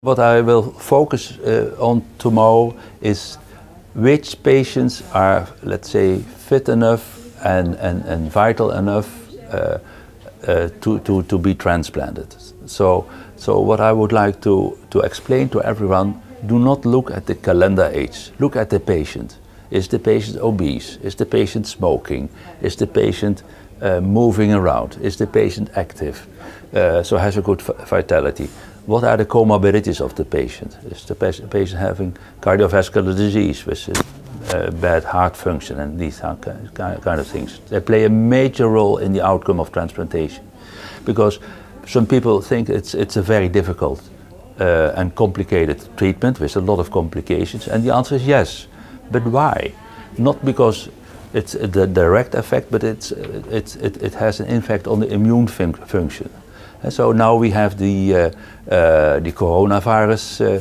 What I will focus on tomorrow is which patients are, let's say, fit enough and vital enough to be transplanted. So what I would like to explain to everyone, do not look at the calendar age, look at the patient. Is the patient obese? Is the patient smoking? Is the patient moving around? Is the patient active? So has a good vitality. What are the comorbidities of the patient? Is the patient having cardiovascular disease with bad heart function and these kind of things? They play a major role in the outcome of transplantation, because some people think it's a very difficult and complicated treatment with a lot of complications, and the answer is yes. But why? Not because it's the direct effect, but it has an impact on the immune function. And so now we have the coronavirus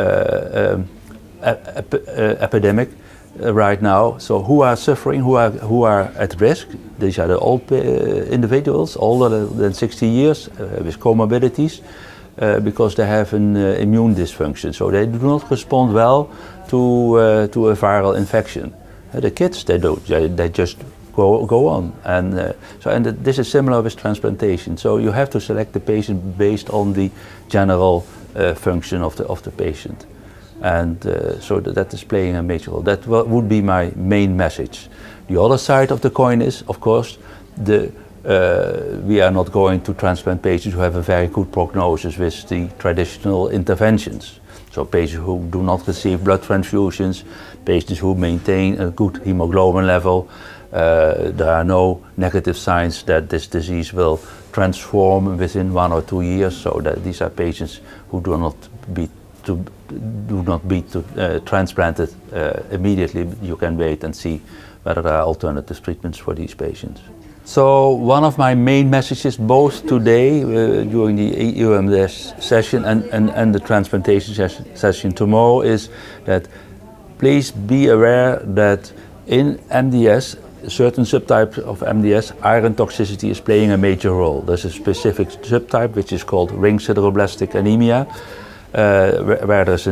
epidemic right now. So who are suffering? Who are at risk? These are the old individuals, older than 60 years, with comorbidities, because they have an immune dysfunction. So they do not respond well to a viral infection. The kids, they don't. They just go on, and this is similar with transplantation. So you have to select the patient based on the general function of the patient, and so that is playing a major role. That would be my main message. The other side of the coin is, of course, we are not going to transplant patients who have a very good prognosis with the traditional interventions. So patients who do not receive blood transfusions, patients who maintain a good hemoglobin level. There are no negative signs that this disease will transform within 1 or 2 years. So that these are patients who do not be transplanted immediately. You can wait and see whether there are alternative treatments for these patients. So one of my main messages, both today during the EUMDS session and the transplantation session tomorrow, is that please be aware that in MDS, certain subtypes of MDS, iron toxicity is playing a major role. There's a specific subtype which is called ring sideroblastic anemia, where there's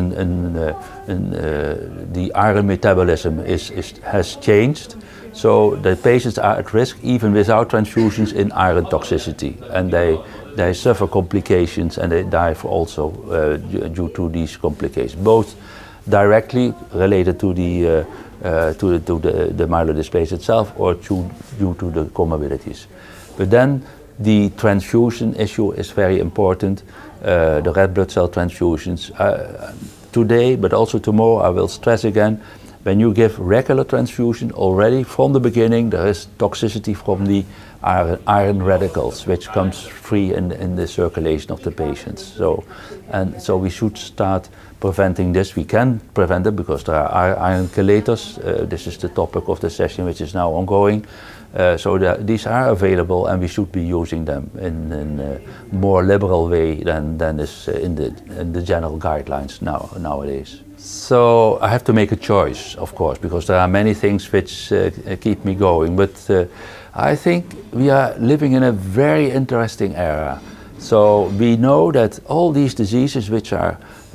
the iron metabolism has changed. So the patients are at risk even without transfusions in iron toxicity, and they suffer complications and they die also due to these complications, both directly related to the myelodysplasia itself or due to the comorbidities. But then the transfusion issue is very important. The red blood cell transfusions. Today, but also tomorrow, I will stress again, when you give regular transfusion, already from the beginning there is toxicity from the iron radicals, which comes free in the circulation of the patients. So we should start preventing this. We can prevent it because there are iron chelators. This is the topic of the session which is now ongoing. So these are available, and we should be using them in a more liberal way than is in the general guidelines nowadays. So I have to make a choice, of course, because there are many things which keep me going. But I think we are living in a very interesting era. So we know that all these diseases which are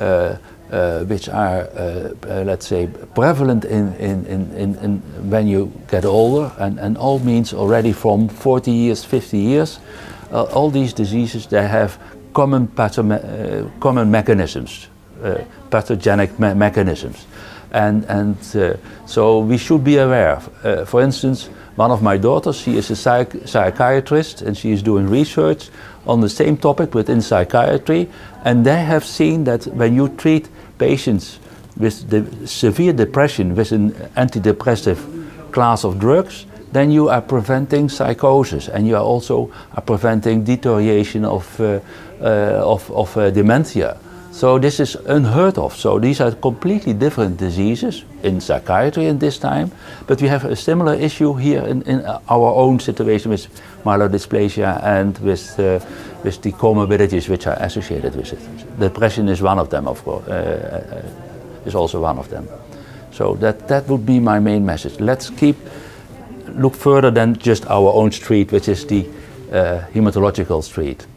let's say, prevalent in when you get older, and all means already from 40 years, 50 years, all these diseases, they have common mechanisms, pathogenic mechanisms. And so we should be aware. For instance, one of my daughters, she is a psychiatrist, and she is doing research on the same topic within psychiatry, and they have seen that when you treat patients with the severe depression with an antidepressive class of drugs, then you are preventing psychosis, and you are also preventing deterioration of dementia. So this is unheard of. So these are completely different diseases in psychiatry in this time, but we have a similar issue here in our own situation with myelodysplasia and with the comorbidities which are associated with it. Depression is one of them, of course, is also one of them. So that would be my main message. Let's look further than just our own street, which is the hematological street.